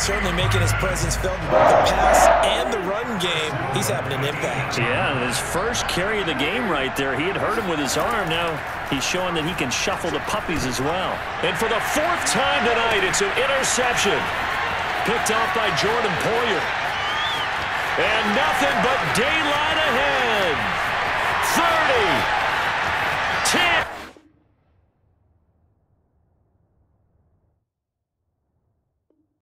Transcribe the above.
Certainly making his presence felt in both the pass and the run game. He's having an impact. Yeah, his first carry of the game right there. He had hurt him with his arm. Now he's showing that he can shuffle the puppies as well. And for the 4th time tonight, it's an interception. Picked off by Jordan Poyer. And nothing but daylight ahead. 30.